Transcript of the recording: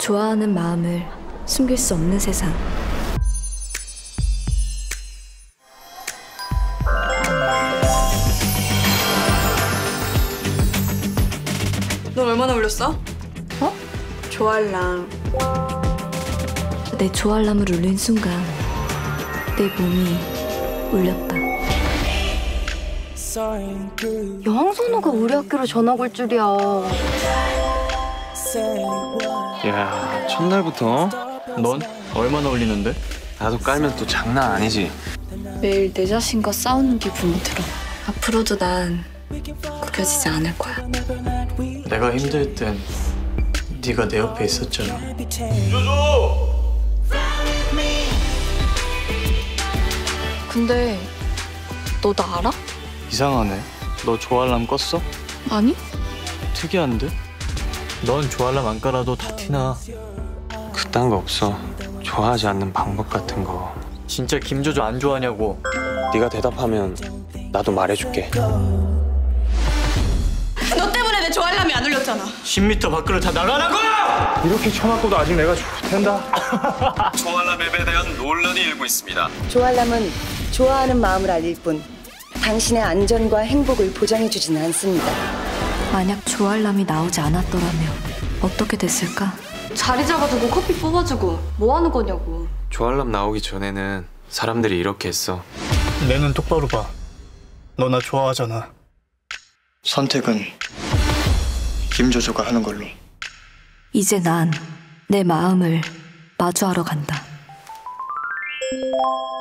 좋아하는 마음을 숨길 수 없는 세상. 넌 얼마나 울렸어? 어? 조알람. 내 조알람을 울린 순간 내 몸이 울렸다. 여왕선우가 우리 학교로 전학 올 줄이야. 야, 첫날부터? 넌 얼마나 울리는데? 나도 깔면 또 장난 아니지. 매일 내 자신과 싸우는 기분이 들어. 앞으로도 난 구겨지지 않을 거야. 내가 힘들 땐 네가 내 옆에 있었잖아. 근데 너 나 알아? 이상하네. 너 조알람 껐어? 아니? 특이한데? 넌 조알람 안 깔아도 다 티나. 그딴 거 없어. 좋아하지 않는 방법 같은 거. 진짜 김조조 안 좋아하냐고. 네가 대답하면 나도 말해줄게. 너 때문에 내 조알람이 안 울렸잖아. 10m 밖으로 다 나가라고! 이렇게 쳐맞고도 아직 내가 좋텐다. 조알람 앱에 대한 논란이 일고 있습니다. 조알람은 좋아하는 마음을 알릴 뿐 당신의 안전과 행복을 보장해주지는 않습니다. 만약 조알람이 나오지 않았더라면 어떻게 됐을까? 자리 잡아주고 커피 뽑아주고 뭐 하는 거냐고. 조알람 나오기 전에는 사람들이 이렇게 했어. 내 눈 똑바로 봐. 너 나 좋아하잖아. 선택은 김조조가 하는 걸로. 이제 난 내 마음을 마주하러 간다.